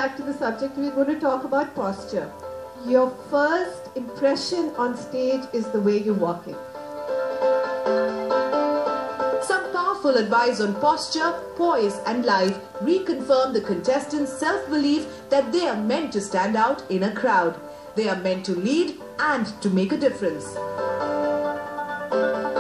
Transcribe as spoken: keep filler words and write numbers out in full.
back to the subject, we're going to talk about posture. Your first impression on stage is the way you walk it. Some powerful advice on posture, poise and life reconfirm the contestants' self-belief that they are meant to stand out in a crowd. They are meant to lead and to make a difference.